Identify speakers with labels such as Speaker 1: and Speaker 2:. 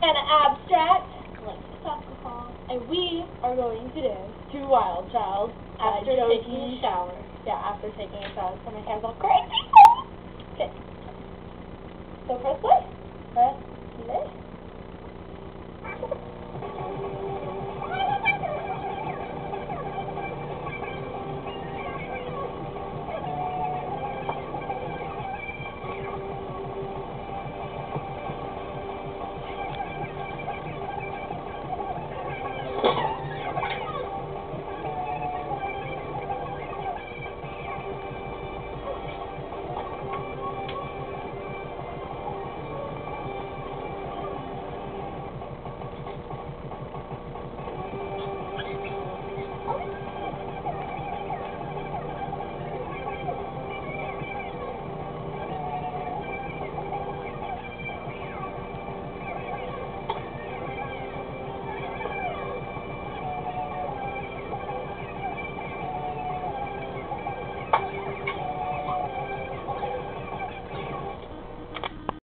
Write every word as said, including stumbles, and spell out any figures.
Speaker 1: and an abstract, Alexis Alcohol, and we are going to dance to Wild Child
Speaker 2: After taking a shower.
Speaker 1: Yeah, after taking a shower, so my hair's all crazy. Okay. So press play. Press play.